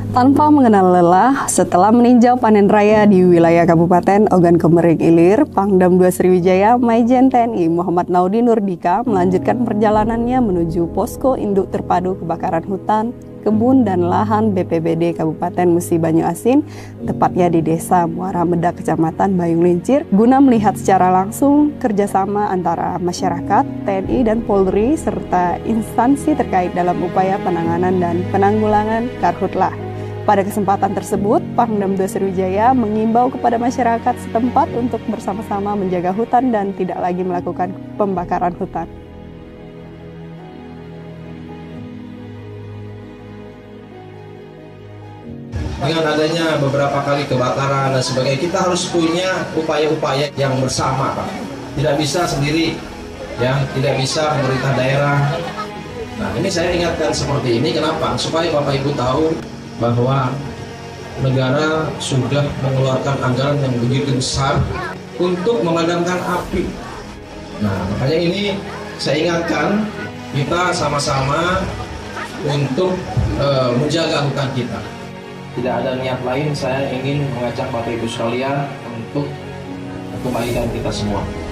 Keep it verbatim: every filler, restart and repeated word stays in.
Tanpa mengenal lelah, setelah meninjau panen raya di wilayah Kabupaten Ogan Komering Ilir, Pangdam dua Sriwijaya Maijen T N I Muhammad Naudi Nurdika melanjutkan perjalanannya menuju Posko Induk Terpadu Kebakaran Hutan, Kebun dan Lahan B P B D Kabupaten Musi Banyu Asin, tepatnya di Desa Muara Medak, Kecamatan Bayung Lincir, guna melihat secara langsung kerjasama antara masyarakat, T N I dan Polri, serta instansi terkait dalam upaya penanganan dan penanggulangan karhutlah. Pada kesempatan tersebut, Pangdam dua Sriwijaya mengimbau kepada masyarakat setempat untuk bersama-sama menjaga hutan dan tidak lagi melakukan pembakaran hutan. Dengan adanya beberapa kali kebakaran dan sebagainya, kita harus punya upaya-upaya yang bersama, Pak. Tidak bisa sendiri, ya, tidak bisa pemerintah daerah. Nah, ini saya ingatkan seperti ini, kenapa? Supaya Bapak Ibu tahu bahwa negara sudah mengeluarkan anggaran yang begitu besar untuk memadamkan api. Nah, makanya ini saya ingatkan kita sama-sama untuk uh, menjaga hutan kita. Tidak ada niat lain, saya ingin mengajak Bapak Ibu sekalian untuk kebaikan kita semua.